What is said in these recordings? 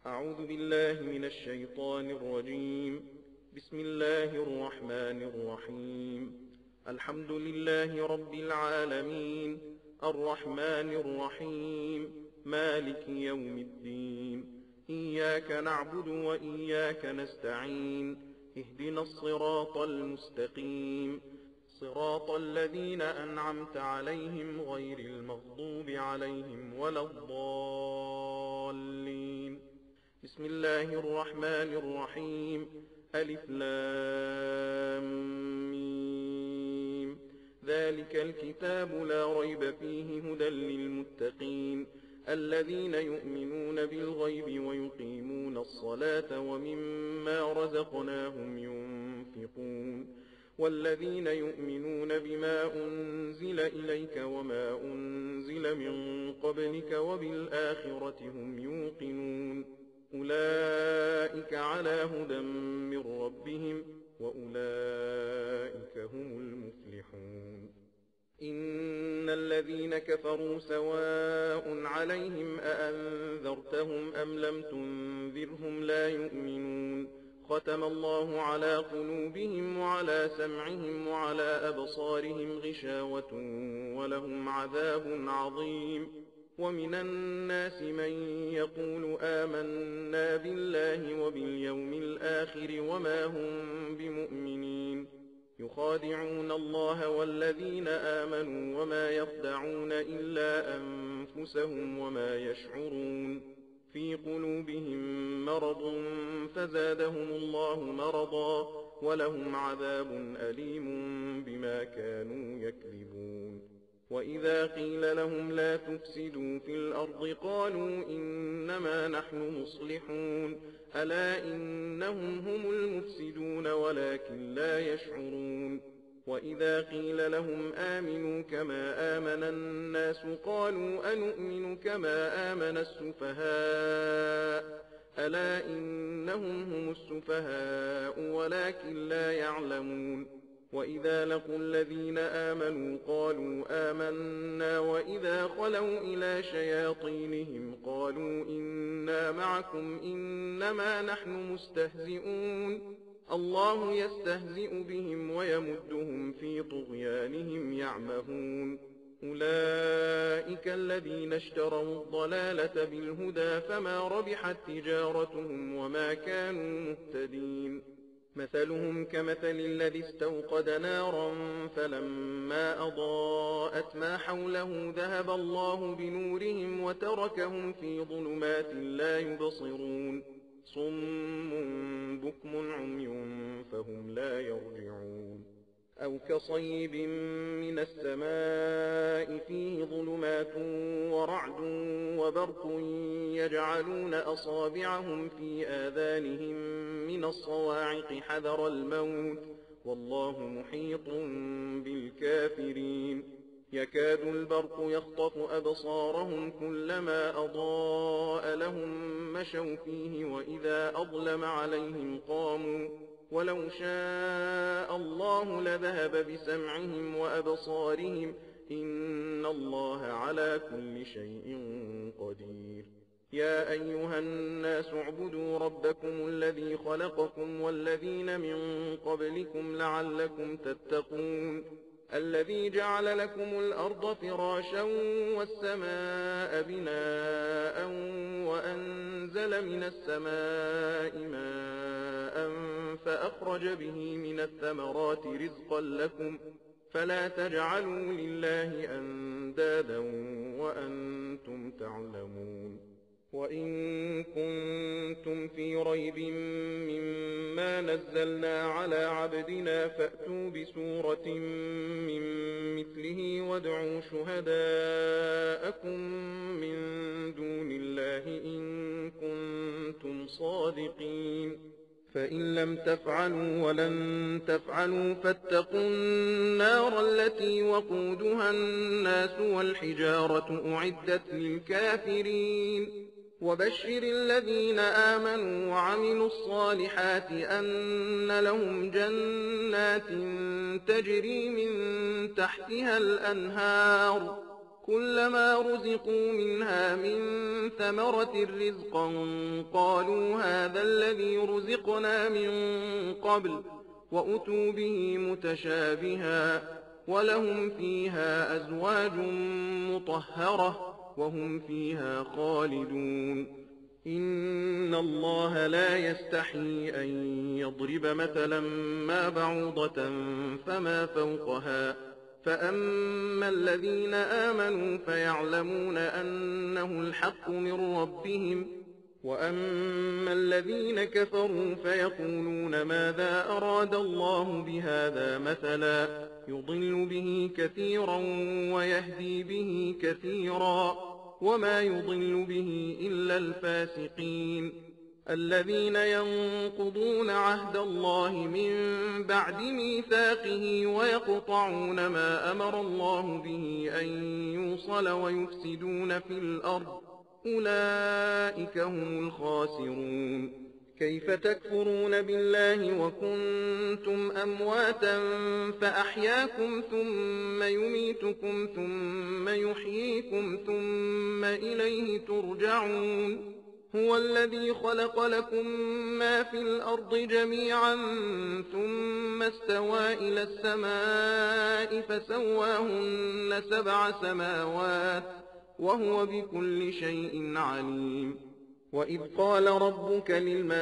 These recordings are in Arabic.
أعوذ بالله من الشيطان الرجيم. بسم الله الرحمن الرحيم. الحمد لله رب العالمين، الرحمن الرحيم، مالك يوم الدين. إياك نعبد وإياك نستعين، اهدنا الصراط المستقيم، صراط الذين أنعمت عليهم غير المغضوب عليهم ولا الضالين. بسم الله الرحمن الرحيم. ألف لام ميم. ذلك الكتاب لا ريب فيه هدى للمتقين الذين يؤمنون بالغيب ويقيمون الصلاة ومما رزقناهم ينفقون والذين يؤمنون بما أنزل إليك وما أنزل من قبلك وبالآخرة هم يوقنون أولئك على هدى من ربهم وأولئك هم المفلحون. إن الذين كفروا سواء عليهم أأنذرتهم أم لم تنذرهم لا يؤمنون ختم الله على قلوبهم وعلى سمعهم وعلى أبصارهم غشاوة ولهم عذاب عظيم. ومن الناس من يقول آمنا بالله وباليوم الآخر وما هم بمؤمنين يخادعون الله والذين آمنوا وما يخدعون إلا أنفسهم وما يشعرون في قلوبهم مرض فزادهم الله مرضا ولهم عذاب أليم بما كانوا يكذبون. وإذا قيل لهم لا تفسدوا في الأرض قالوا إنما نحن مصلحون ألا إنهم هم المفسدون ولكن لا يشعرون. وإذا قيل لهم آمنوا كما آمن الناس قالوا أنؤمن كما آمن السفهاء ألا إنهم هم السفهاء ولكن لا يعلمون. وإذا لقوا الذين آمنوا قالوا آمنا وإذا خلوا إلى شياطينهم قالوا إنا معكم إنما نحن مستهزئون الله يستهزئ بهم ويمدهم في طغيانهم يعمهون. أولئك الذين اشتروا الضلالة بالهدى فما ربحت تجارتهم وما كانوا مهتدين. مثلهم كمثل الذي استوقد نارا فلما أضاءت ما حوله ذهب الله بنورهم وتركهم في ظلمات لا يبصرون صم بكم عمي فهم لا يرجعون. أو كصيب من السماء فيه ظلمات ورعد وبرق يجعلون أصابعهم في آذانهم من الصواعق حذر الموت والله محيط بالكافرين. يكاد البرق يخطف أبصارهم كلما أضاء لهم مشوا فيه وإذا أظلم عليهم قاموا ولو شاء الله لذهب بسمعهم وأبصارهم إن الله على كل شيء قدير. يا أيها الناس اعبدوا ربكم الذي خلقكم والذين من قبلكم لعلكم تتقون الذي جعل لكم الأرض فراشا والسماء بناء وأنزل من السماء ماء فأخرج به من الثمرات رزقا لكم فلا تجعلوا لله أندادا وأنتم تعلمون. وإن كنتم في ريب مما نزلنا على عبدنا فأتوا بسورة من مثله وادعوا شهداءكم من دون الله إن كنتم صادقين فإن لم تفعلوا ولن تفعلوا فاتقوا النار التي وقودها الناس والحجارة أعدت للكافرين. وبشر الذين آمنوا وعملوا الصالحات أن لهم جنات تجري من تحتها الأنهار كلما رزقوا منها من ثمرة رزقا قالوا هذا الذي رزقنا من قبل وأتوا به متشابها ولهم فيها أزواج مطهرة وهم فيها خالدون إن الله لا يستحيي أن يضرب مثلا ما بعوضة فما فوقها فأما الذين آمنوا فيعلمون أنه الحق من ربهم وأما الذين كفروا فيقولون ماذا أراد الله بهذا مثلا يضل به كثيرا ويهدي به كثيرا وما يضل به إلا الفاسقين الذين ينقضون عهد الله من بعد ميثاقه ويقطعون ما أمر الله به أن يوصل ويفسدون في الأرض أولئك هم الخاسرون كيف تكفرون بالله وكنتم أمواتا فأحياكم ثم يميتكم ثم يحييكم ثم إليه ترجعون هو الذي خلق لكم ما في الأرض جميعا ثم استوى إلى السماء فسواهن 7 سماوات وهو بكل شيء عليم وإذ قال ربك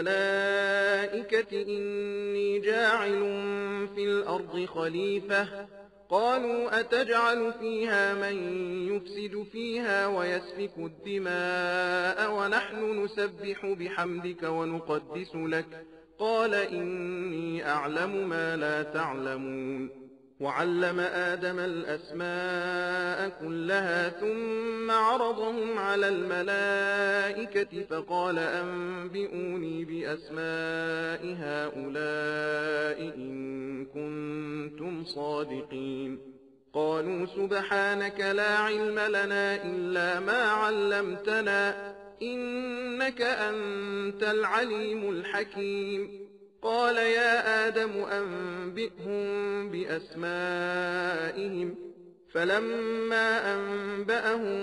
للملائكة إني جاعل في الأرض خليفة قالوا أتجعل فيها من يفسد فيها ويسفك الدماء ونحن نسبح بحمدك ونقدس لك قال إني أعلم ما لا تعلمون وعلم آدم الأسماء كلها ثم عرضهم على الملائكة فقال أنبئوني بأسماء هؤلاء إن كنتم صادقين قالوا سبحانك لا علم لنا إلا ما علمتنا إنك أنت العليم الحكيم قال يا آدم أنبئهم بأسمائهم فلما أنبأهم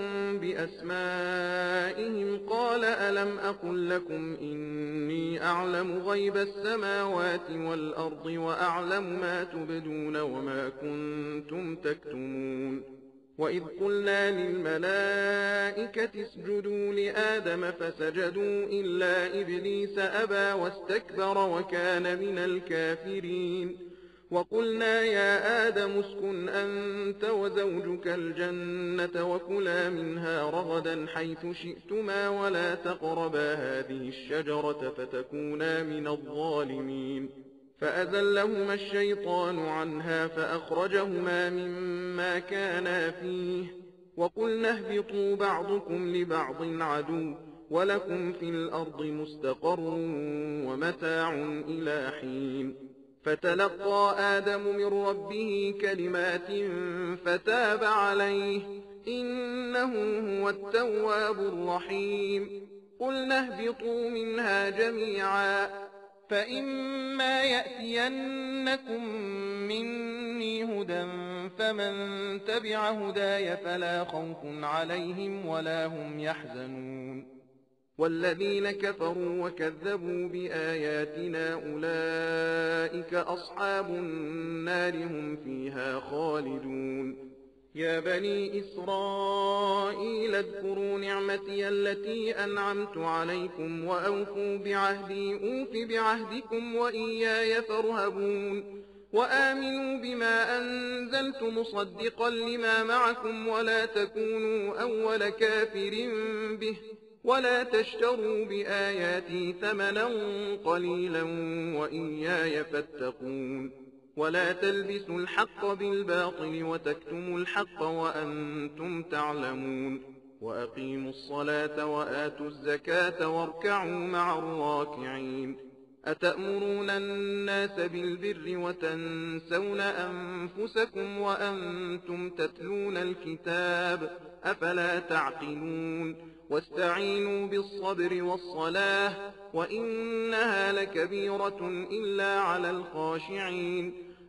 بأسمائهم قال ألم أقل لكم إني أعلم غيب السماوات والأرض وأعلم ما تبدون وما كنتم تكتمون وإذ قلنا للملائكة اسجدوا لآدم فسجدوا إلا إبليس أبى واستكبر وكان من الكافرين وقلنا يا آدم اسكن أنت وزوجك الجنة وكلا منها رغدا حيث شئتما ولا تقربا هذه الشجرة فتكونا من الظالمين فأزلهما الشيطان عنها فأخرجهما مما كانا فيه وقلنا اهبطوا بعضكم لبعض عدو ولكم في الأرض مستقر ومتاع إلى حين فتلقى آدم من ربه كلمات فتاب عليه إنه هو التواب الرحيم قلنا اهبطوا منها جميعا فإما يأتينكم مني هدى فمن تبع هداي فلا خوف عليهم ولا هم يحزنون والذين كفروا وكذبوا بآياتنا أولئك أصحاب النار هم فيها خالدون يا بني إسرائيل اذكروا نعمتي التي أنعمت عليكم وأوفوا بعهدي أوف بعهدكم وإياي فارهبون وآمنوا بما أنزلت مصدقا لما معكم ولا تكونوا أول كافر به ولا تشتروا بآياتي ثمنا قليلا وإياي فاتقون ولا تلبسوا الحق بالباطل وتكتموا الحق وأنتم تعلمون وأقيموا الصلاة وآتوا الزكاة واركعوا مع الراكعين أتأمرون الناس بالبر وتنسون أنفسكم وأنتم تتلون الكتاب أفلا تعقلون واستعينوا بالصبر والصلاة وإنها لكبيرة إلا على الخاشعين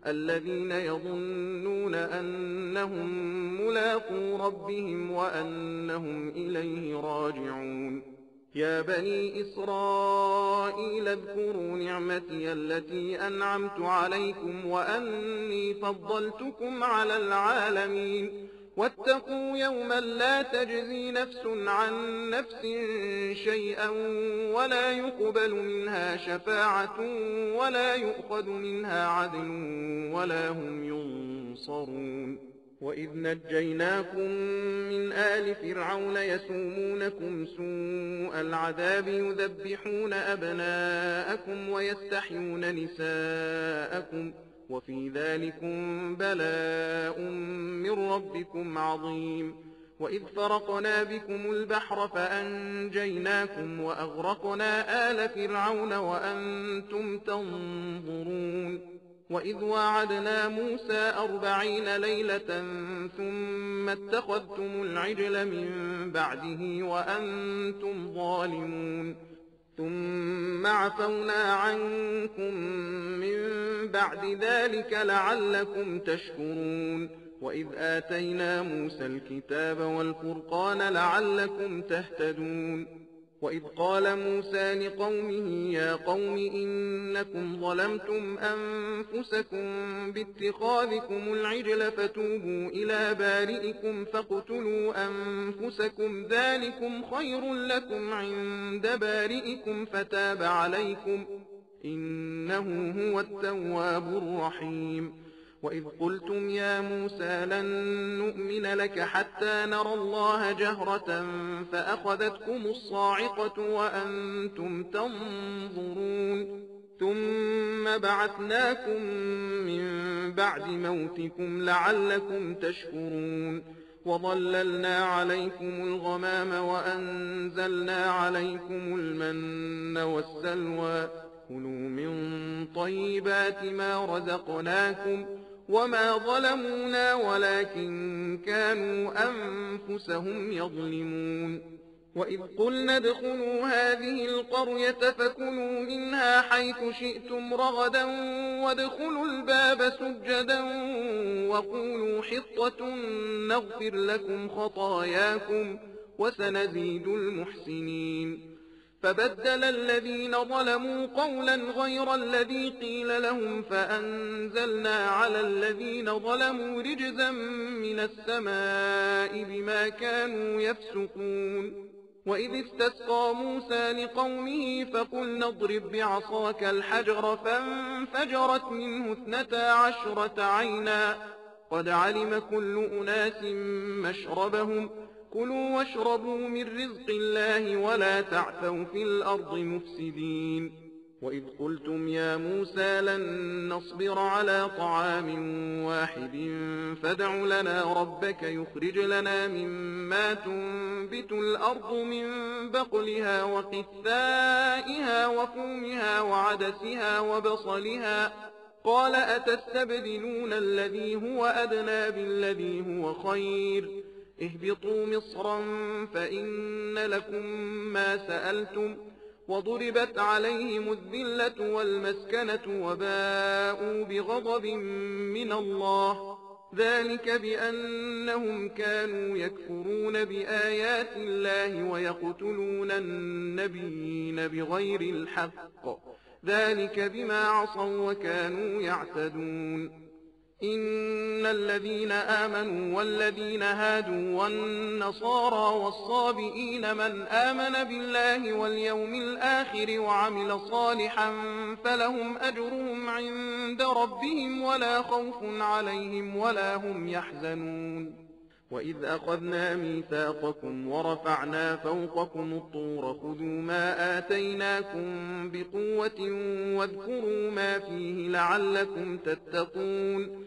الذين يظنون أنهم ملاقو ربهم وأنهم إليه راجعون يا بني إسرائيل اذكروا نعمتي التي أنعمت عليكم وأني فضلتكم على العالمين واتقوا يوما لا تجزي نفس عن نفس شيئا ولا يقبل منها شفاعة ولا يؤخذ منها عدل ولا هم ينصرون وإذ نجيناكم من آل فرعون يسومونكم سوء العذاب يذبحون أبناءكم ويستحيون نساءكم وفي ذلكم بلاء من ربكم عظيم وإذ فرقنا بكم البحر فأنجيناكم وأغرقنا آل فرعون وأنتم تنظرون وإذ وعدنا موسى 40 ليلة ثم اتخذتم العجل من بعده وأنتم ظالمون ثم عفونا عنكم من بعد ذلك لعلكم تشكرون وإذ آتينا موسى الكتاب والفرقان لعلكم تهتدون وإذ قال موسى لقومه يا قوم إنكم ظلمتم أنفسكم باتخاذكم العجل فتوبوا إلى بارئكم فاقتلوا أنفسكم ذلكم خير لكم عند بارئكم فتاب عليكم إنه هو التواب الرحيم وإذ قلتم يا موسى لن نؤمن لك حتى نرى الله جهرة فأخذتكم الصاعقة وأنتم تنظرون ثم بعثناكم من بعد موتكم لعلكم تشكرون وظللنا عليكم الغمام وأنزلنا عليكم المن والسلوى كلوا من طيبات ما رزقناكم وما ظلمونا ولكن كانوا أنفسهم يظلمون وإذ قلنا ادخلوا هذه القرية فكلوا منها حيث شئتم رغدا وادخلوا الباب سجدا وقولوا حطة نغفر لكم خطاياكم وسنزيد المحسنين فبدل الذين ظلموا قولا غير الذي قيل لهم فأنزلنا على الذين ظلموا رجزا من السماء بما كانوا يفسقون وإذ استسقى موسى لقومه فقلنا اضرب بعصاك الحجر فانفجرت منه 12 عينا قد علم كل أناس مشربهم كلوا واشربوا من رزق الله ولا تعثوا في الأرض مفسدين وإذ قلتم يا موسى لن نصبر على طعام واحد فادع لنا ربك يخرج لنا مما تنبت الأرض من بقلها وقثائها وفومها وعدسها وبصلها قال أتستبدلون الذي هو أدنى بالذي هو خير اهبطوا مصرا فإن لكم ما سألتم وضربت عليهم الذلة والمسكنة وباءوا بغضب من الله ذلك بأنهم كانوا يكفرون بآيات الله ويقتلون النبيين بغير الحق ذلك بما عصوا وكانوا يعتدون إن الذين آمنوا والذين هادوا والنصارى والصابئين من آمن بالله واليوم الآخر وعمل صالحا فلهم أجرهم عند ربهم ولا خوف عليهم ولا هم يحزنون وإذ أخذنا ميثاقكم ورفعنا فوقكم الطور خذوا ما آتيناكم بقوة واذكروا ما فيه لعلكم تتقون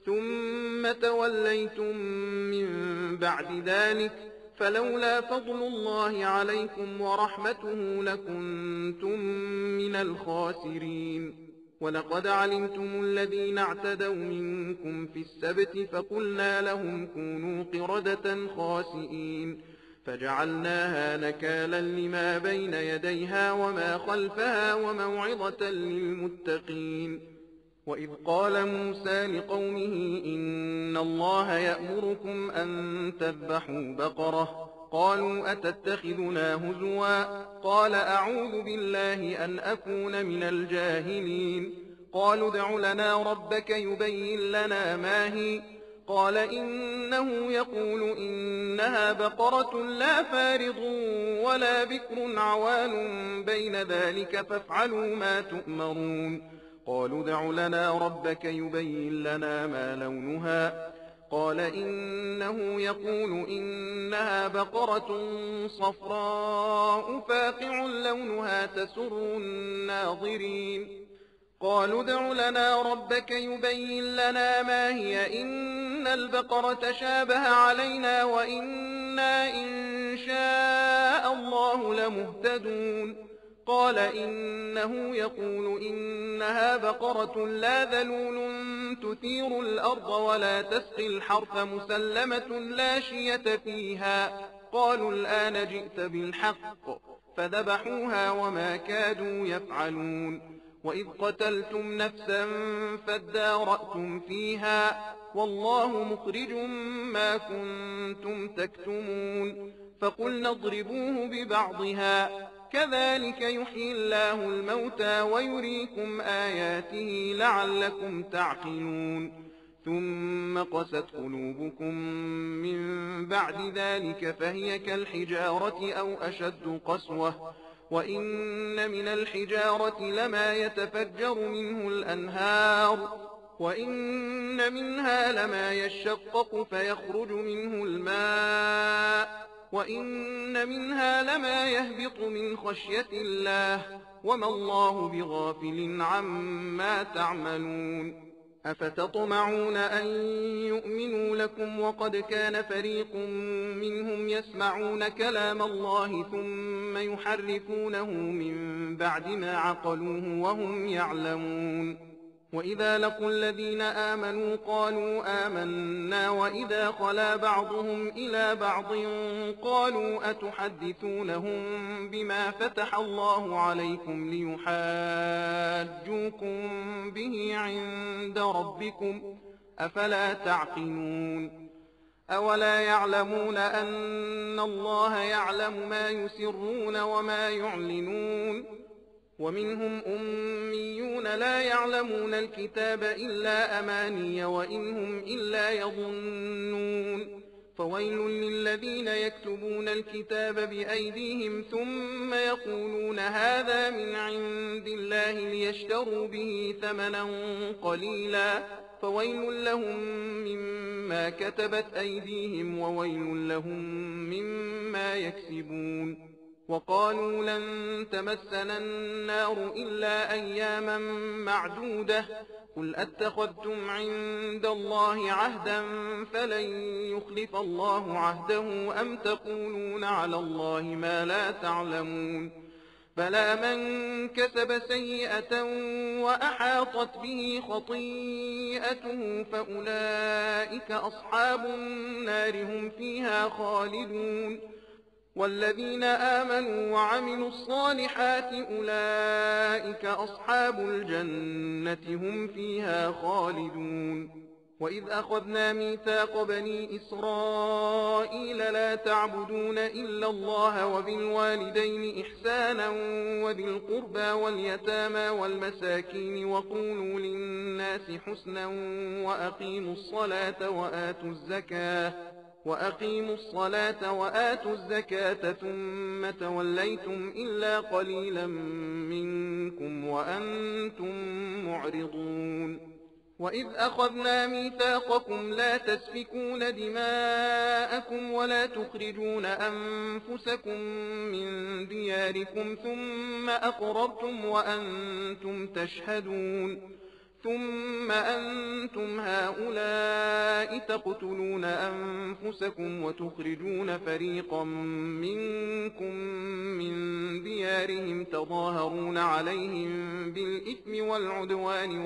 ثم توليتم من بعد ذلك فلولا فضل الله عليكم ورحمته لكنتم من الخاسرين ولقد علمتم الذين اعتدوا منكم في السبت فقلنا لهم كونوا قردة خاسئين فجعلناها نكالا لما بين يديها وما خلفها وموعظة للمتقين وإذ قال موسى لقومه إن الله يأمركم أن تذبحوا بقرة قالوا أتتخذنا هزوا قال أعوذ بالله أن أكون من الجاهلين قالوا ادع لنا ربك يبين لنا ما هي قال إنه يقول إنها بقرة لا فارض ولا بكر عوان بين ذلك فافعلوا ما تؤمرون قالوا ادع لنا ربك يبين لنا ما لونها قال إنه يقول إنها بقرة صفراء فاقع لونها تسر الناظرين قالوا ادع لنا ربك يبين لنا ما هي إن البقرة شابه علينا وإنا إن شاء الله لمهتدون قال إنه يقول إنها بقرة لا ذلول تثير الأرض ولا تسقي الحرث مسلمة لا شية فيها قالوا الآن جئت بالحق فذبحوها وما كادوا يفعلون وإذ قتلتم نفسا فادارأتم فيها والله مخرج ما كنتم تكتمون فقلنا اضربوه ببعضها كذلك يحيي الله الموتى ويريكم آياته لعلكم تعقلون ثم قست قلوبكم من بعد ذلك فهي كالحجارة أو أشد قسوة وإن من الحجارة لما يتفجر منه الأنهار وإن منها لما يشقق فيخرج منه الماء وإن منها لما يهبط من خشية الله وما الله بغافل عما تعملون أفتطمعون أن يؤمنوا لكم وقد كان فريق منهم يسمعون كلام الله ثم يحرفونه من بعد ما عقلوه وهم يعلمون وإذا لقوا الذين آمنوا قالوا آمنا وإذا خلا بعضهم إلى بعض قالوا أتحدثونهم بما فتح الله عليكم ليحاجوكم به عند ربكم أفلا تعقلون أولا يعلمون أن الله يعلم ما يسرون وما يعلنون ومنهم أميون لا يعلمون الكتاب إلا أماني وإنهم إلا يظنون فويل للذين يكتبون الكتاب بأيديهم ثم يقولون هذا من عند الله ليشتروا به ثمنا قليلا فويل لهم مما كتبت أيديهم وويل لهم مما يكسبون وقالوا لن تمسنا النار إلا أياما معدودة قل أتخذتم عند الله عهدا فلن يخلف الله عهده أم تقولون على الله ما لا تعلمون بلى من كسب سيئة وأحاطت به خطيئته فأولئك أصحاب النار هم فيها خالدون والذين آمنوا وعملوا الصالحات أولئك أصحاب الجنة هم فيها خالدون وإذ أخذنا ميثاق بني إسرائيل لا تعبدون إلا الله وبالوالدين إحسانا وذي القربى واليتامى والمساكين وقولوا للناس حسنا وأقيموا الصلاة وآتوا الزكاة ثم توليتم إلا قليلا منكم وأنتم معرضون وإذ أخذنا ميثاقكم لا تسفكون دماءكم ولا تخرجون أنفسكم من دياركم ثم أقررتم وأنتم تشهدون ثم أنتم هؤلاء تقتلون أنفسكم وتخرجون فريقا منكم من ديارهم تظاهرون عليهم بالإثم والعدوان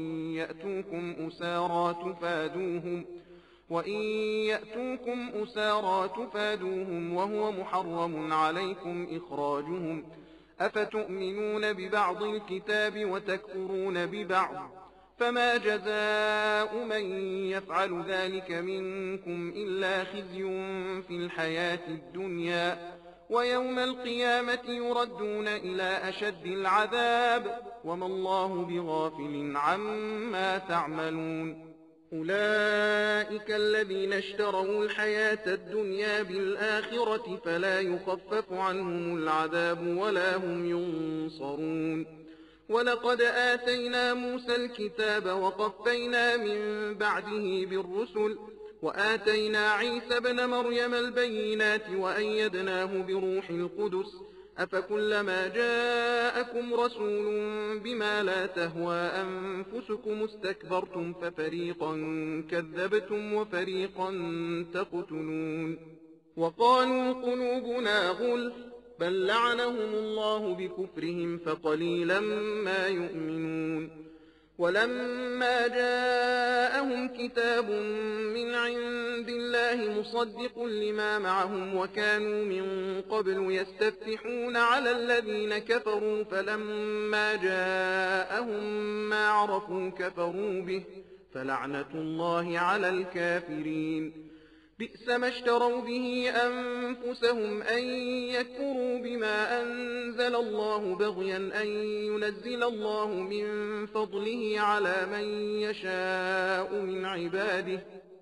وإن يأتوكم أسارى تفادوهم وهو محرم عليكم إخراجهم أفتؤمنون ببعض الكتاب وتكفرون ببعض فما جزاء من يفعل ذلك منكم إلا خزي في الحياة الدنيا ويوم القيامة يردون إلى أشد العذاب وما الله بغافل عما تعملون. أولئك الذين اشتروا الحياة الدنيا بالآخرة فلا يخفف عنهم العذاب ولا هم ينصرون. ولقد آتينا موسى الكتاب وقفينا من بعده بالرسل وآتينا عيسى ابن مريم البينات وأيدناه بروح القدس أفكلما جاءكم رسول بما لا تهوى أنفسكم استكبرتم ففريقا كذبتم وفريقا تقتلون. وقالوا قلوبنا غلف بل لعنهم الله بكفرهم فقليلا ما يؤمنون. ولما جاءهم كتاب من عند الله مصدق لما معهم وكانوا من قبل يستفتحون على الذين كفروا فلما جاءهم ما عرفوا كفروا به فلعنة الله على الكافرين. بئس ما اشتروا به أنفسهم أن يكفروا بما أنزل الله بغيا أن ينزل الله من فضله على من يشاء من عباده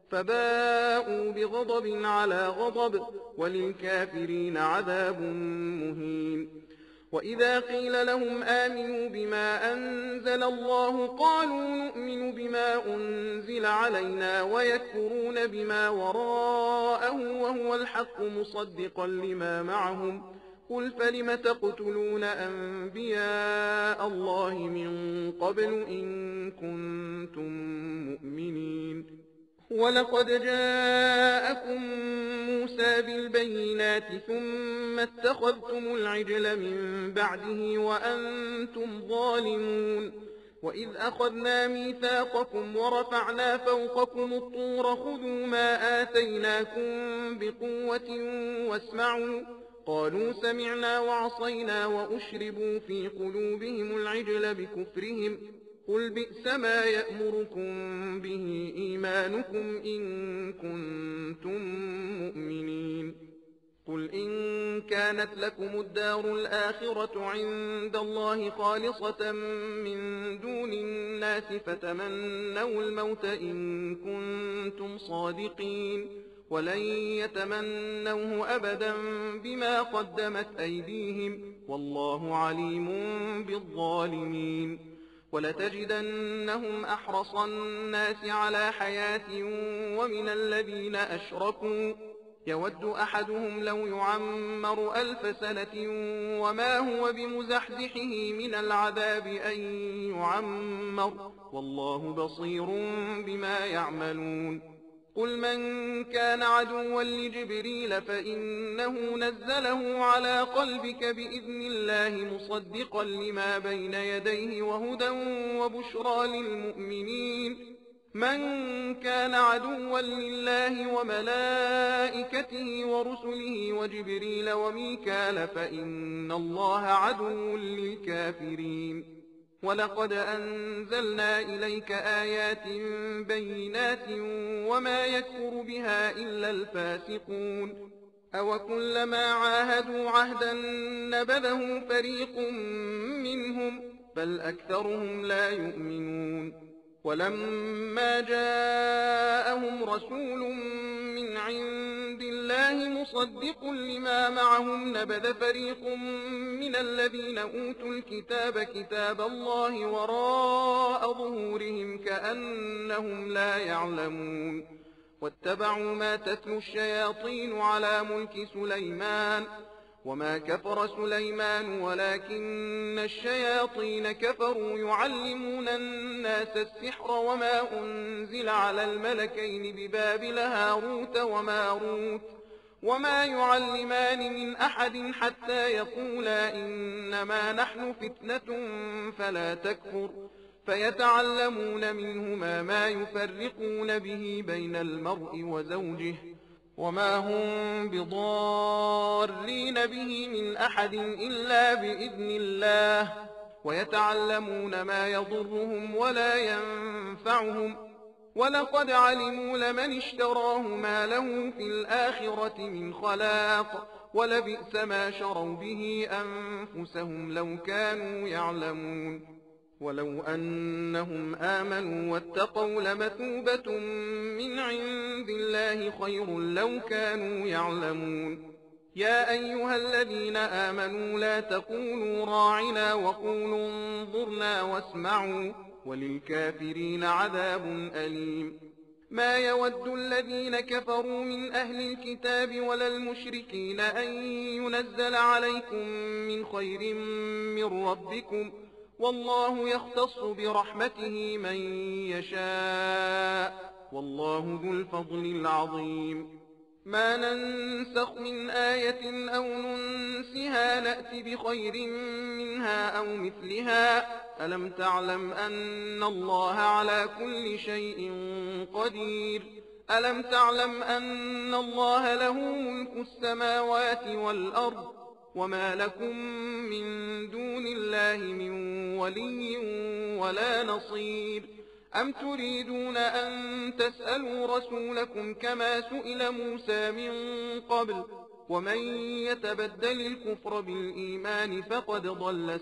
فباءوا بغضب على غضب وللكافرين عذاب مهين. وإذا قيل لهم آمنوا بما أنزل الله قالوا نؤمن بما أنزل علينا ويكفرون بما وراءه وهو الحق مصدقا لما معهم قل فلم تقتلون أنبياء الله من قبل إن كنتم مؤمنين. ولقد جاءكم موسى بالبينات ثم اتخذتم العجل من بعده وأنتم ظالمون. وإذ أخذنا ميثاقكم ورفعنا فوقكم الطور خذوا ما آتيناكم بقوة واسمعوا قالوا سمعنا وعصينا وأشربوا في قلوبهم العجل بكفرهم قل بئس ما يأمركم به إيمانكم إن كنتم مؤمنين. قل إن كانت لكم الدار الآخرة عند الله خالصة من دون الناس فتمنوا الموت إن كنتم صادقين ولن يتمنوه أبدا بما قدمت أيديهم والله عليم بالظالمين. ولتجدنهم أحرص الناس على حياة ومن الذين أشركوا يود أحدهم لو يعمر 1000 سنة وما هو بمزحزحه من العذاب أن يعمر والله بصير بما يعملون. قل من كان عدوا لجبريل فإنه نزله على قلبك بإذن الله مصدقا لما بين يديه وهدى وبشرى للمؤمنين. من كان عدوا لله وملائكته ورسله وجبريل وميكال فإن الله عدو للكافرين. ولقد أنزلنا إليك آيات بينات وما يكفر بها إلا الفاسقون. أوكلما عاهدوا عهدا نبذه فريق منهم بل أكثرهم لا يؤمنون. ولما جاءهم رسول من عند الله مصدق لما معهم نبذ فريق من الذين أوتوا الكتاب كتاب الله وراء ظهورهم كأنهم لا يعلمون. واتبعوا ما تتلو الشياطين على ملك سليمان وما كفر سليمان ولكن الشياطين كفروا يعلمون الناس السحر وما أنزل على الملكين ببابل هاروت وماروت وما يعلمان من أحد حتى يقولا إنما نحن فتنة فلا تكفر فيتعلمون منهما ما يفرقون به بين المرء وزوجه وما هم بضارين به من أحد إلا بإذن الله ويتعلمون ما يضرهم ولا ينفعهم، ولقد علموا لمن اشتراه ما له في الآخرة من خلاق، ولبئس ما شروا به أنفسهم لو كانوا يعلمون. ولو أنهم آمنوا واتقوا لمثوبة من عند الله خير لو كانوا يعلمون. يا أيها الذين آمنوا لا تقولوا راعنا وقولوا انظرنا واسمعوا، وللكافرين عذاب أليم. ما يود الذين كفروا من أهل الكتاب ولا المشركين أن ينزل عليكم من خير من ربكم، والله يختص برحمته من يشاء، والله ذو الفضل العظيم. ما ننسخ من آية أو ننسها نأت بخير منها أو مثلها. ألم تعلم أن الله على كل شيء قدير؟ ألم تعلم أن الله له ملك السماوات والأرض، وما لكم من دون الله من ولي ولا نصير؟ أم تريدون أن تسألوا رسولكم كما سئل موسى من قبل؟ ومن يتبدل الكفر بالإيمان فقد ضل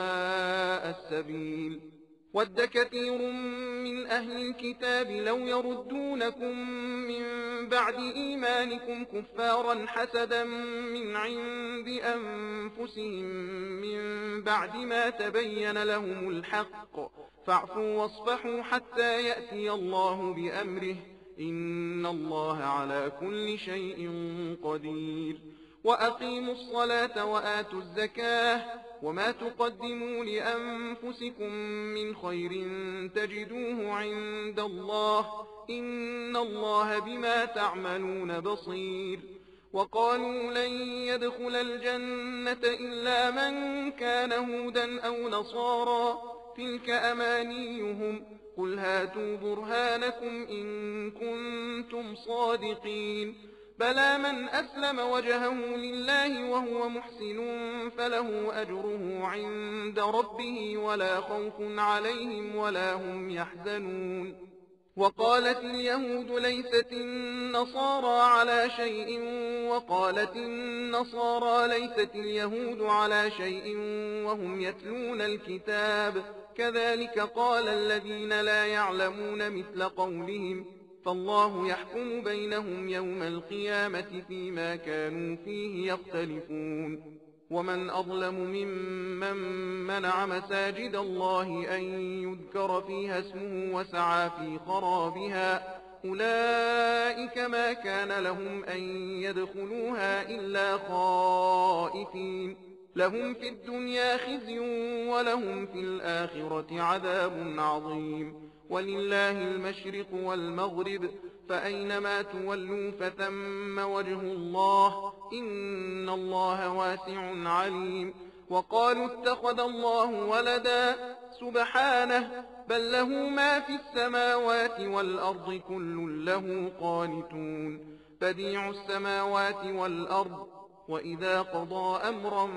سواء السبيل. ود كثير من أهل الكتاب لو يردونكم من بعد إيمانكم كفارا حسدا من عند أنفسهم من بعد ما تبين لهم الحق، فاعفوا واصفحوا حتى يأتي الله بأمره، إن الله على كل شيء قدير. وأقيموا الصلاة وآتوا الزكاة، وما تقدموا لأنفسكم من خير تجدوه عند الله، إن الله بما تعملون بصير. وقالوا لن يدخل الجنة إلا من كان هودا أو نصارى، تلك أمانيهم، قل هاتوا برهانكم إن كنتم صادقين. بلى من أسلم وجهه لله وهو محسن فله أجره عند ربه ولا خوف عليهم ولا هم يحزنون. وقالت اليهود ليست النصارى على شيء، وقالت النصارى ليست اليهود على شيء وهم يتلون الكتاب، كذلك قال الذين لا يعلمون مثل قولهم، فالله يحكم بينهم يوم القيامة فيما كانوا فيه يختلفون. ومن أظلم ممن منع مساجد الله أن يذكر فيها اسمه وسعى في خرابها، أولئك ما كان لهم أن يدخلوها إلا خائفين، لهم في الدنيا خزي ولهم في الآخرة عذاب عظيم. ولله المشرق والمغرب، فأينما تولوا فثم وجه الله، إن الله واسع عليم. وقالوا اتخذ الله ولدا، سبحانه، بل له ما في السماوات والأرض كل له قانتون، بديع السماوات والأرض، وإذا قضى أمرا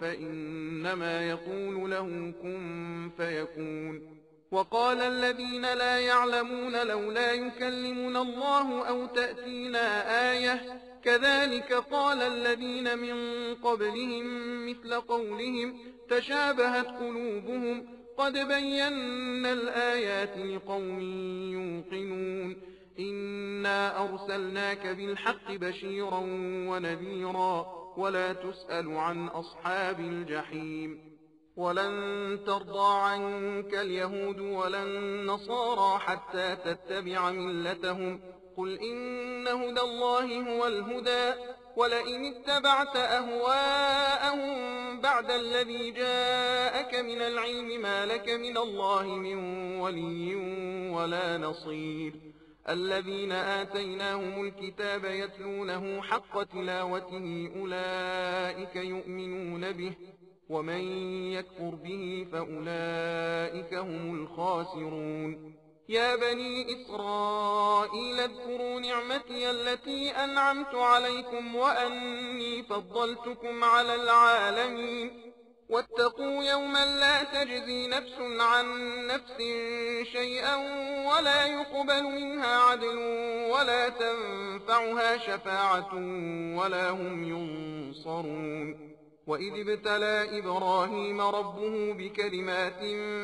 فإنما يقول له كن فيكون. وقال الذين لا يعلمون لولا يكلمنا الله أو تأتينا آية، كذلك قال الذين من قبلهم مثل قولهم تشابهت قلوبهم، قد بينا الآيات لقوم يوقنون. إنا أرسلناك بالحق بشيرا ونذيرا، ولا تسأل عن أصحاب الجحيم. ولن ترضى عنك اليهود ولا النصارى حتى تتبع ملتهم، قل إن هدى الله هو الهدى، ولئن اتبعت أهواءهم بعد الذي جاءك من العلم ما لك من الله من ولي ولا نصير. الذين آتيناهم الكتاب يتلونه حق تلاوته أولئك يؤمنون به، ومن يكفر به فأولئك هم الخاسرون. يا بني إسرائيل اذكروا نعمتي التي أنعمت عليكم وأني فضلتكم على العالمين. واتقوا يوما لا تجزي نفس عن نفس شيئا ولا يقبل منها عدل ولا تنفعها شفاعة ولا هم ينصرون. وإذ ابتلى إبراهيم ربه بكلمات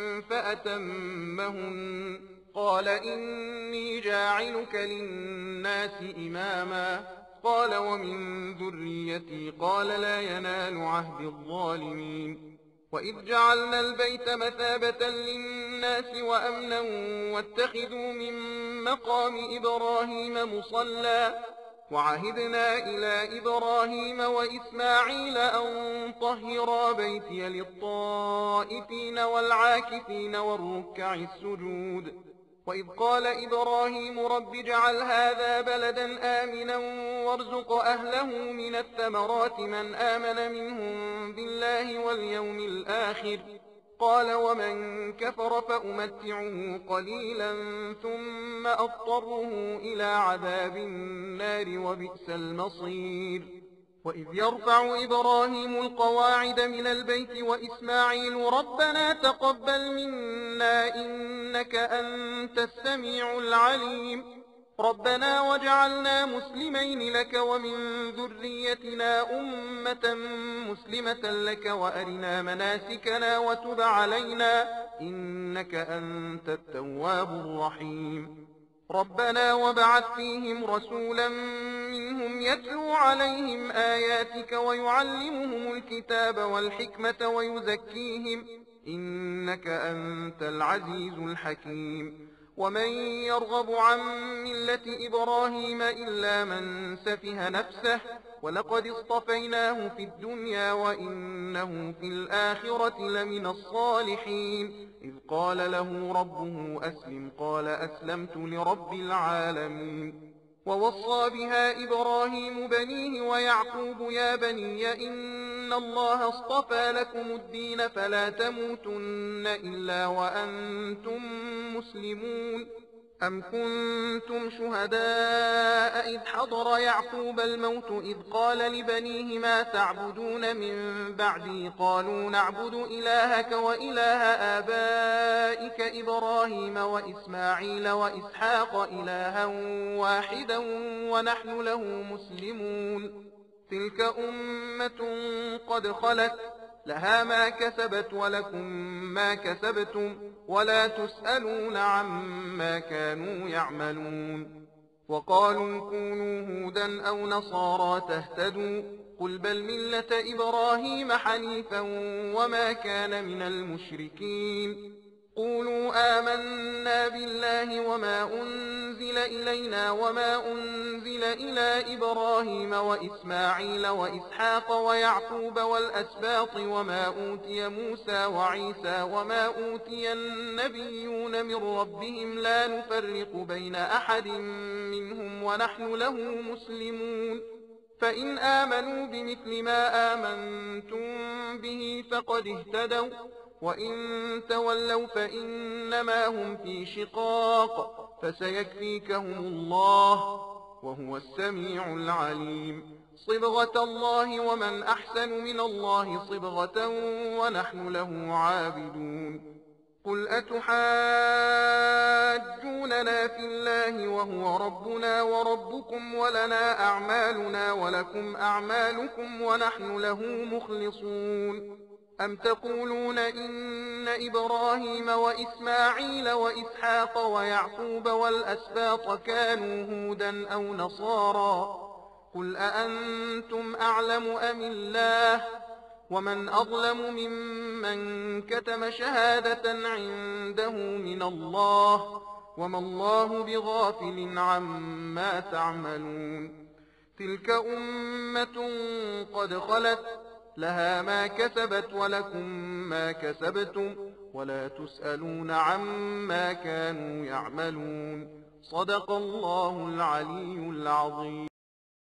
فأتمهن قال إني جاعلك للناس إماما قال ومن ذريتي قال لا ينال عهد الظالمين. وإذ جعلنا البيت مثابة للناس وأمنا واتخذوا من مقام إبراهيم مصلى وعهدنا إلى إبراهيم وإسماعيل أن طهرا بيتي للطائفين والعاكفين والركع السجود. وإذ قال إبراهيم رب اجعل هذا بلدا آمنا وارزق أهله من الثمرات من آمن منهم بالله واليوم الآخر قال ومن كفر فأمتعه قليلا ثم أضطره إلى عذاب النار وبئس المصير. وإذ يرفع إبراهيم القواعد من البيت وإسماعيل ربنا تقبل منا إنك أنت السميع العليم ربنا وجعلنا مسلمين لك ومن ذريتنا أمة مسلمة لك وأرنا مناسكنا وتب علينا إنك أنت التواب الرحيم. ربنا وابعث فيهم رسولا منهم يتلو عليهم آياتك ويعلمهم الكتاب والحكمة ويزكيهم إنك أنت العزيز الحكيم. ومن يرغب عن ملة إبراهيم إلا من سفه نفسه ولقد اصطفيناه في الدنيا وإنه في الآخرة لمن الصالحين. إذ قال له ربه أسلم قال أسلمت لرب العالمين. ووصى بها إبراهيم بنيه ويعقوب يا بني إن الله اصطفى لكم الدين فلا تموتن إلا وأنتم مسلمون. أم كنتم شهداء إذ حضر يعقوب الموت إذ قال لبنيه ما تعبدون من بعدي قالوا نعبد إلهك وإله آبائك إبراهيم وإسماعيل وإسحاق إلها واحدا ونحن له مسلمون. تلك أمة قد خلت لها ما كسبت ولكم ما كسبتم ولا تسألون عما كانوا يعملون. وقالوا كونوا هودا أو نصارى تهتدوا قل بل ملة إبراهيم حنيفا وما كان من المشركين. قولوا آمنا بالله وما أنزل إلينا وما أنزل إلى إبراهيم وإسماعيل وإسحاق ويعقوب والأسباط وما أوتي موسى وعيسى وما أوتي النبيون من ربهم لا نفرق بين أحد منهم ونحن له مسلمون. فإن آمنوا بمثل ما آمنتم به فقد اهتدوا وإن تولوا فإنما هم في شقاق فسيكفيكهم الله وهو السميع العليم. صبغة الله ومن أحسن من الله صبغة ونحن له عابدون. قل أتحاجوننا في الله وهو ربنا وربكم ولنا أعمالنا ولكم أعمالكم ونحن له مخلصون. أم تقولون إن إبراهيم وإسماعيل وإسحاق ويعقوب والأسباط كانوا هودا أو نصارى قل أأنتم أعلم أم الله ومن أظلم ممن كتم شهادة عنده من الله وما الله بغافل عما تعملون. تلك أمة قد خلت لها ما كسبت ولكم ما كسبتم ولا تسألون عما كانوا يعملون. صدق الله العلي العظيم.